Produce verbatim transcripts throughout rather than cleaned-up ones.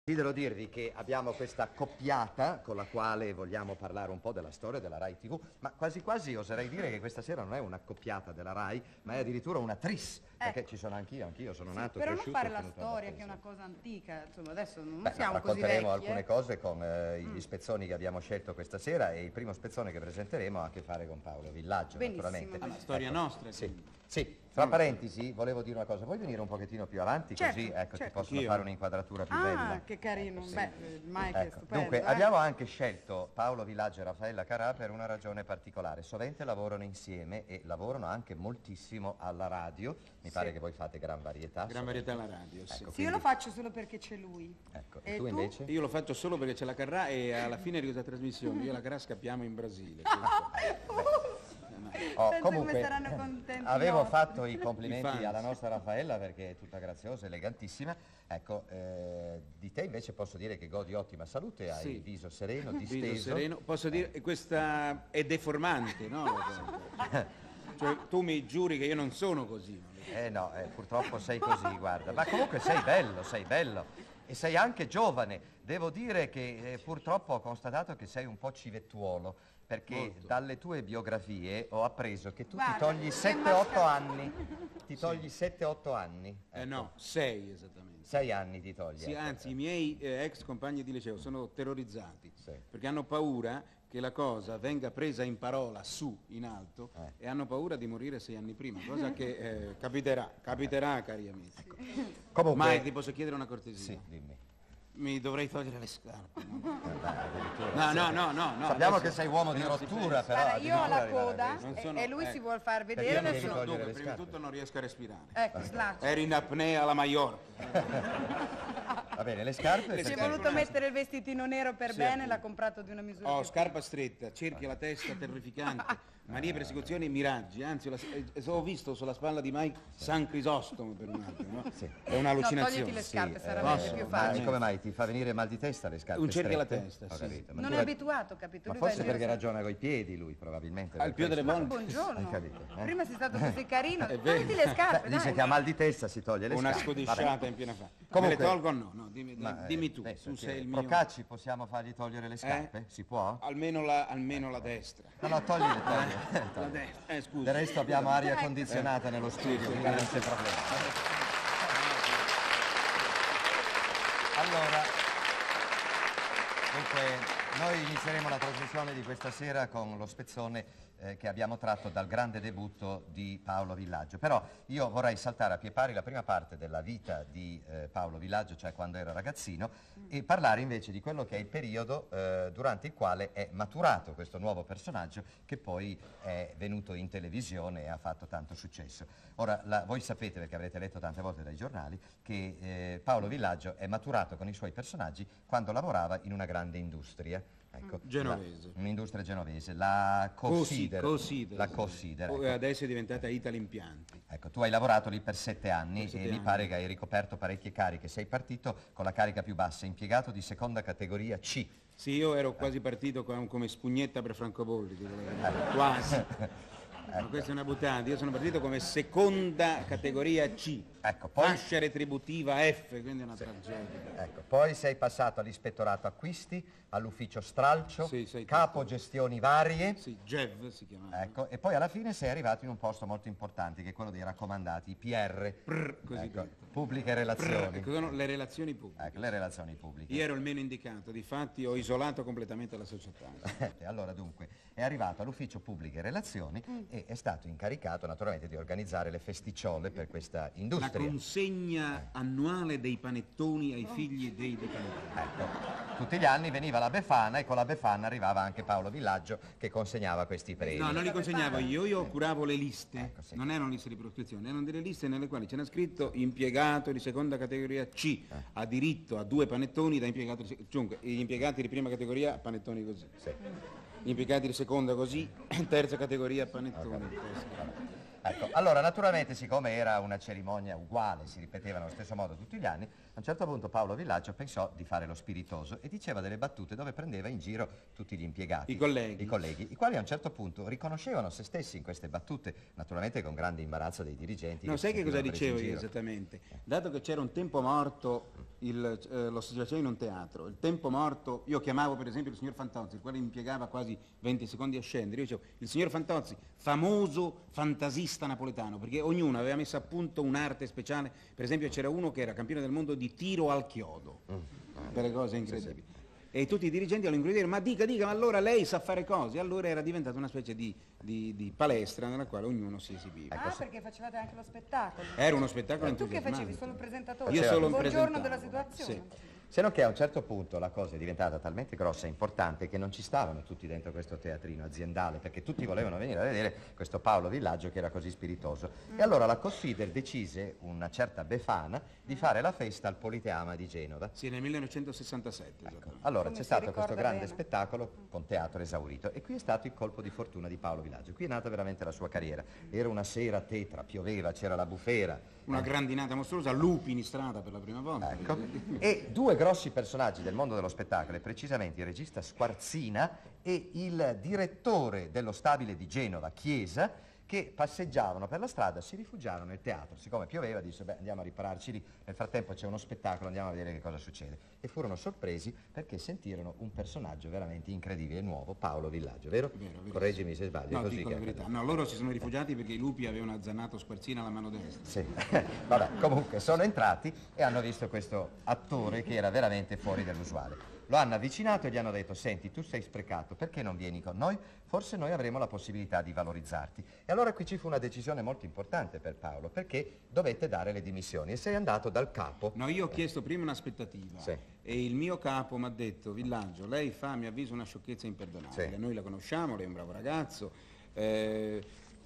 Desidero dirvi che abbiamo questa coppiata con la quale vogliamo parlare un po' della storia della Rai tivù, ma quasi quasi oserei dire che questa sera non è una coppiata della Rai, ma è addirittura una tris, perché ci sono anch'io, anch'io sono Sì, nato, però non cresciuto... fare la tenuto a storia, Malpensa. che è una cosa antica, insomma, adesso non Beh, siamo no, così racconteremo vecchi. alcune eh. cose con eh, Mm. gli spezzoni che abbiamo scelto questa sera, e il primo spezzone che presenteremo ha a che fare con Paolo Villaggio, Benissimo, naturalmente. benissimo. La storia Ecco, nostra. Sì, quindi. sì. Tra parentesi, volevo dire una cosa, vuoi venire un pochettino più avanti, Certo, così ecco, certo. ti possono Anch'io. fare un'inquadratura più Ah, bella. che carino. Ecco, sì. Beh, il Mike è Ecco, stupendo. dunque, eh. abbiamo anche scelto Paolo Villaggio e Raffaella Carrà per una ragione particolare. Sovente lavorano insieme e lavorano anche moltissimo alla radio. Mi Sì. pare che voi fate gran varietà. Gran varietà alla radio, sì. Ecco, Sì, io lo faccio solo perché c'è lui. Ecco, E e tu tu? invece? Io lo faccio solo perché c'è la Carrà e alla fine di questa trasmissione io e la Carrà scappiamo in Brasile. questo. Oh, Pensa comunque, come saranno contenti avevo nostri. fatto i I complimenti fans. alla nostra Raffaella perché è tutta graziosa, elegantissima. Ecco, eh, di te invece posso dire che godi ottima salute, hai Sì. il viso sereno, disteso. Viso sereno. Posso dire che questa è deformante, no? Cioè, tu mi giuri che io non sono così. Eh no, eh, purtroppo sei così, guarda. Ma comunque sei bello, sei bello. E sei anche giovane. Devo dire che eh, purtroppo ho constatato che sei un po' civettuolo, perché Molto. dalle tue biografie ho appreso che tu Guarda, ti togli sei sette otto masca- anni. Ti togli sette otto anni. Eh ecco. no, sei esattamente. Sei anni ti togli. Sì, ecco. anzi, i miei eh, ex compagni di liceo sono terrorizzati Sì. perché hanno paura che la cosa venga presa in parola su, in alto, Eh. e hanno paura di morire sei anni prima, cosa che eh, capiterà, capiterà, cari amici. Comunque... Mike, ti posso chiedere una cortesia? Sì, dimmi. Mi dovrei togliere le scarpe. No, Eh, beh, addirittura. no, no, no, no, no, Sappiamo adesso- che sei uomo di non si rottura, pensa. però... Guarda, io ho addirittura la arrivare a coda questo. Non e- sono- e lui eh. si vuol far Perché vedere. non devi Adesso... togliere Dunque, le prima di scarpe? tutto non riesco a respirare. Ecco, slaccia. Ero in apnea alla Maiorca. Va bene, le scarpe... Le Si è perché- voluto mettere il vestitino nero per Sì, bene, appunto. l'ha comprato di una misura Ho più scarpa stretta, cerchi alla testa, terrificante, manie, persecuzioni e miraggi. Anzi, ho, la- eh, ho visto sulla spalla di Mike San Crisostomo per un attimo, no? Sì. È un'allucinazione. togliti le scarpe, Sì, sarà eh, meglio, posso? più Ma facile. come mai ti fa venire mal di testa le scarpe Un cerchio alla strette? testa, Ho sì. capito, ma Non tu è ra- abituato, capito? Ma Lui va in forse giro perché sempre- ragiona coi piedi lui, probabilmente. Al per più delle questo. volte. Buongiorno. Hai capito, eh? Prima sei stato così carino. È vero. Togliti le scarpe, Beh, dai. dice che ha mal di testa, si toglie le Una scarpe. scodisciata Vabbè. in piena faccia. Comunque- Me le tolgo o no? No, dimmi, Ma, eh, dimmi tu, beh, tu perché sei il mio... Procacci possiamo fargli togliere le scarpe? Si può? Almeno la, almeno la destra. No, no, togli le togli. La destra, eh scusa. Del resto abbiamo aria Dai. condizionata nello studio, sì, quindi non c'è problema. Allora, dunque, noi inizieremo la trasmissione di questa sera con lo spezzone eh, che abbiamo tratto dal grande debutto di Paolo Villaggio. Però io vorrei saltare a pie pari la prima parte della vita di eh, Paolo Villaggio, cioè quando era ragazzino, e parlare invece di quello che è il periodo eh, durante il quale è maturato questo nuovo personaggio che poi è venuto in televisione e ha fatto tanto successo. Ora, la- voi sapete, perché avrete letto tante volte dai giornali, che eh, Paolo Villaggio è maturato con i suoi personaggi quando lavorava in una grande industria. Ecco, Genovese. la- un'industria genovese, la Consider. Consider. La Consider, Poi ecco. adesso è diventata Ital Impianti. Ecco, tu hai lavorato lì per sette anni Per sette e mi anni. pare che hai ricoperto parecchie cariche. Sei partito con la carica più bassa, impiegato di seconda categoria C. Sì, io ero quasi partito con- come spugnetta per Francobolli, ti volevo dire. quasi. Ma questa è una buttata, io sono partito come seconda categoria C, Ecco, poi- fascia retributiva F, quindi è una tragedia. Ecco, poi sei passato all'ispettorato acquisti, all'ufficio stralcio, Sì, sei capo gestioni varie. Sì, Gev si chiamava. Ecco, e poi alla fine sei arrivato in un posto molto importante, che è quello dei raccomandati, i P R, Prr, così ecco, detto. pubbliche Prr, relazioni. ecco, sono le relazioni pubbliche. Ecco, le relazioni pubbliche. Io ero il meno indicato, difatti ho isolato completamente la società. E allora dunque è arrivato all'ufficio pubbliche relazioni e è stato incaricato naturalmente di organizzare le festicciole per questa La industria. consegna annuale dei panettoni ai figli dei decaduti. Ecco, tutti gli anni veniva la Befana e con la Befana arrivava anche Paolo Villaggio che consegnava questi premi. No, non li consegnavo io, io curavo le liste, Ecco, sì. non erano liste di proscrizione, erano delle liste nelle quali c'era scritto impiegato di seconda categoria C, ha diritto a due panettoni da impiegato di seconda, dunque gli impiegati di prima categoria panettoni così, Sì. gli impiegati di seconda così, terza categoria panettoni. Ecco, allora naturalmente siccome era una cerimonia uguale, si ripeteva nello stesso modo tutti gli anni, A un certo punto Paolo Villaggio pensò di fare lo spiritoso e diceva delle battute dove prendeva in giro tutti gli impiegati. I colleghi. I colleghi, i quali a un certo punto riconoscevano se stessi in queste battute, naturalmente con grande imbarazzo dei dirigenti. No, che sai si che cosa sentivano presi in dicevo io giro. esattamente? Dato che c'era un tempo morto, il, eh, l'osservazione in un teatro, il tempo morto, io chiamavo per esempio il signor Fantozzi, il quale impiegava quasi venti secondi a scendere, io dicevo, il signor Fantozzi, famoso fantasista napoletano, perché ognuno aveva messo a punto un'arte speciale, per esempio c'era uno che era campione del mondo di tiro al chiodo, delle cose incredibili. E tutti i dirigenti lo incredibile, ma dica, dica, ma allora lei sa fare cose, e allora era diventata una specie di, di, di palestra nella quale ognuno si esibiva. Ah, perché facevate anche lo spettacolo. Era uno spettacolo E tu che entusiasmante. facevi? Solo il presentatore? Io solo un Buongiorno presentavo. della situazione. Sì. Se non che a un certo punto la cosa è diventata talmente grossa e importante che non ci stavano tutti dentro questo teatrino aziendale, perché tutti volevano venire a vedere questo Paolo Villaggio che era così spiritoso. E allora la Cossider decise, una certa Befana, di fare la festa al Politeama di Genova. Sì, nel millenovecentosessantasette. esattamente. Allora Come c'è si stato ricorda questo grande bene. spettacolo con teatro esaurito e qui è stato il colpo di fortuna di Paolo Villaggio. Qui è nata veramente la sua carriera. Era una sera tetra, pioveva, c'era la bufera. Una grandinata mostruosa, lupi in strada per la prima volta. Ecco. E due grossi personaggi del mondo dello spettacolo, e precisamente il regista Squarzina e il direttore dello stabile di Genova, Chiesa, che passeggiavano per la strada, si rifugiarono nel teatro. Siccome pioveva, disse, beh, andiamo a ripararci lì, nel frattempo c'è uno spettacolo, andiamo a vedere che cosa succede. E furono sorpresi perché sentirono un personaggio veramente incredibile e nuovo, Paolo Villaggio, vero? Vero, vero. Correggimi se sbaglio, è No, così dico che la è verità. accaduto. No, loro si sono rifugiati perché i lupi avevano azzannato Squarzina alla mano destra. Sì, vabbè, comunque sono entrati e hanno visto questo attore che era veramente fuori dall'usuale. Lo hanno avvicinato e gli hanno detto, senti, tu sei sprecato, perché non vieni con noi? Forse noi avremo la possibilità di valorizzarti. E allora qui ci fu una decisione molto importante per Paolo, perché dovette dare le dimissioni e sei andato dal capo. No, io ho chiesto prima un'aspettativa Sì. e il mio capo mi ha detto, Villaggio, lei fa, a mio avviso, una sciocchezza imperdonabile. Sì. Noi la conosciamo, lei è un bravo ragazzo, eh,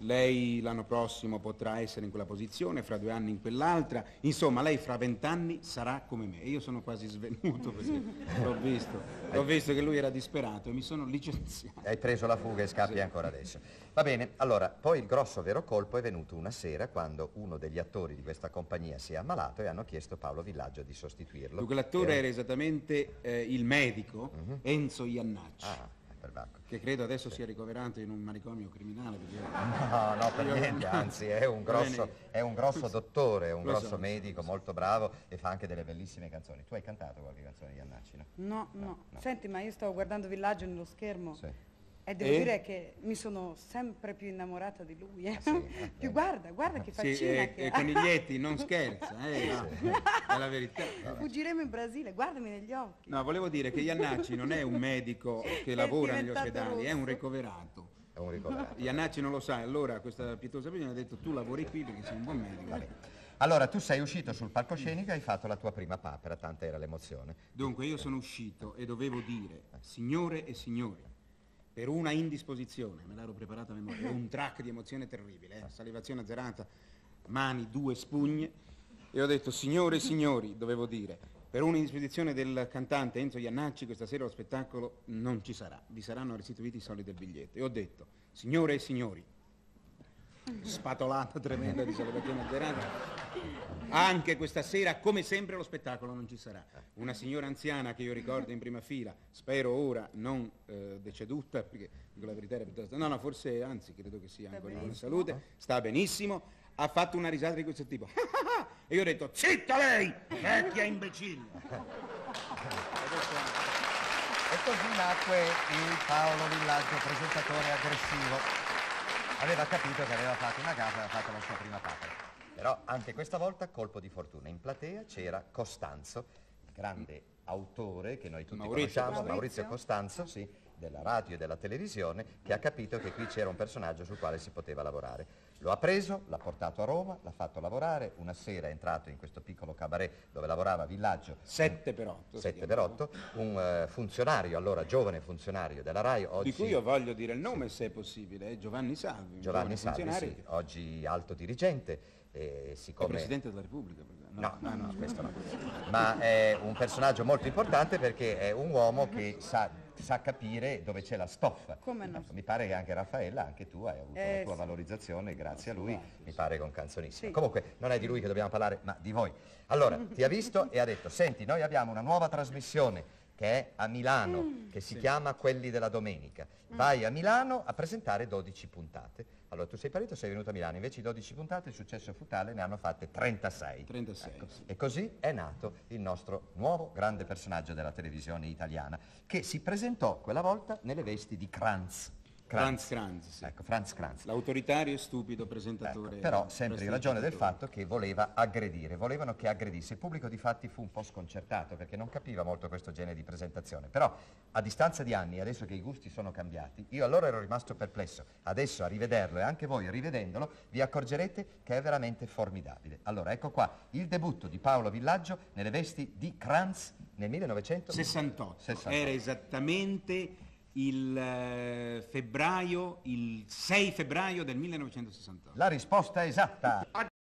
lei l'anno prossimo potrà essere in quella posizione, fra due anni in quell'altra, insomma lei fra vent'anni sarà come me. E io sono quasi svenuto perché l'ho visto, l'ho visto che lui era disperato e mi sono licenziato. Hai preso la fuga e scappi ancora adesso. Va bene, allora, poi il grosso vero colpo è venuto una sera quando uno degli attori di questa compagnia si è ammalato e hanno chiesto a Paolo Villaggio di sostituirlo. Dunque l'attore Era- era esattamente eh, il medico Enzo Iannacci, Ah, perbacco. che credo adesso sia ricoverato in un manicomio criminale. Perché... No, no, per Io- niente, anzi è un Va grosso, bene. è un grosso dottore, è un Lo so, grosso lo so, medico, lo so. molto bravo e fa anche delle bellissime canzoni. Tu hai cantato qualche canzone di Iannacci, no? No, no. Senti, ma io stavo guardando Villaggio nello schermo Sì. e devo E? dire che mi sono sempre più innamorata di lui. eh. sì, eh, più eh. guarda, guarda che Sì, faccina eh, che eh, ha. Coniglietti, non scherza, eh, no, è la verità. Fuggiremo in Brasile, guardami negli occhi. No, volevo dire che Iannacci non è un medico che È lavora negli diventato ospedali, è un rosso. ricoverato. È un ricoverato. Iannacci non lo sa, allora questa pietosa persona ha detto tu lavori qui perché sei un buon medico. Allora, tu sei uscito sul palcoscenico e hai fatto la tua prima papera, tanta era l'emozione. Dunque io sono uscito e dovevo dire, signore e signori, per una indisposizione, me l'ero preparata a memoria, un track di emozione terribile, eh, salivazione azzerata, mani, due spugne, e ho detto, signore e signori, dovevo dire, per un'indisposizione del cantante Enzo Iannacci questa sera lo spettacolo non ci sarà, vi saranno restituiti i soldi del biglietto. E ho detto, signore e signori, spatolata tremenda di salivazione azzerata, anche questa sera, come sempre, lo spettacolo non ci sarà. Una signora anziana che io ricordo in prima fila, spero ora non eh, deceduta, perché dico la verità era piuttosto... No, no, forse, anzi, credo che sia ancora in buona salute, sta benissimo, ha fatto una risata di questo tipo. E io ho detto, zitta lei, vecchia imbecille! E così nacque il Paolo Villaggio, presentatore aggressivo. Aveva capito che aveva fatto una gaffa e aveva fatto la sua prima papera. Però anche questa volta colpo di fortuna. In platea c'era Costanzo, il grande autore che noi tutti Maurizio conosciamo, Costanzo. Maurizio Costanzo, sì, della radio e della televisione, che ha capito che qui c'era un personaggio sul quale si poteva lavorare. Lo ha preso, l'ha portato a Roma, l'ha fatto lavorare, una sera è entrato in questo piccolo cabaret dove lavorava Villaggio, Sette per otto. si sette per chiamava. otto, un eh, funzionario, allora giovane funzionario della RAI, oggi Di cui io voglio dire il nome se è possibile, è Giovanni Salvi, un Giovanni giovane Salvi, funzionario sì, che- oggi alto perché e è siccome... Presidente della Repubblica. perché- No, no, ah, no, questo no. Ma è un personaggio molto importante perché è un uomo che sa sa capire dove c'è la stoffa. Come no? Ecco, mi pare che anche Raffaella, anche tu hai avuto Eh, la tua sì. valorizzazione grazie a lui, mi pare con Canzonissima. Sì. Comunque non è di lui che dobbiamo parlare, ma di voi. Allora, ti ha visto e ha detto, senti, noi abbiamo una nuova trasmissione che è a Milano, Mm. che si chiama Quelli della Domenica. Vai a Milano a presentare dodici puntate. Allora, tu sei partito, sei venuto a Milano, invece di dodici puntate il successo fu tale, ne hanno fatte trentasei. trentasei, Ecco. sì. E così è nato il nostro nuovo grande personaggio della televisione italiana, che si presentò quella volta nelle vesti di Kranz. Franz Kranz, sì. Ecco, Franz Kranz. L'autoritario e stupido presentatore. Ecco, però sempre in ragione del presentatore. fatto che voleva aggredire, volevano che aggredisse. Il pubblico di fatti fu un po' sconcertato perché non capiva molto questo genere di presentazione, però a distanza di anni, adesso che i gusti sono cambiati, io allora ero rimasto perplesso, adesso a rivederlo e anche voi rivedendolo vi accorgerete che è veramente formidabile. Allora ecco qua il debutto di Paolo Villaggio nelle vesti di Kranz nel millenovecentosessantotto. sessantotto. Era esattamente il eh, febbraio, il sei febbraio del millenovecentosessantotto. La risposta esatta.